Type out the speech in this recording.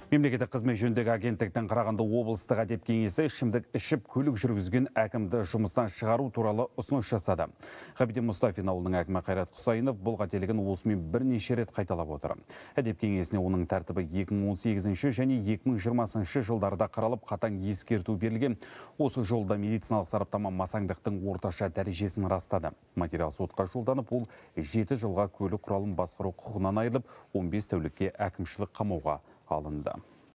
Мемлекеттік қызмет жөніндегі агенттіктің Қарағанды облыстық әдеп кеңесі ішімдік ішіп көлік жүргізген әкімді жұмыстан шығару туралы ұсыныс жасады. Ғабиден Мұстафин ауылының әкімі Қайрат Құсайынов бұл қателігін осымен бірнеше рет қайталап отыр. Әдеп кеңесіне оның тәртібі 2018 және 2020 жылдарда қаралып қатаң ескерту берілген. Осы жолда медициналық сараптама масаңдықтың орташа дәрежесін растады. Материал сотқа жолданып, ол 7 жылға көлік құралын басқару құқығынан айырылып, 15 тәулікке әкімшілік қамауға алынды.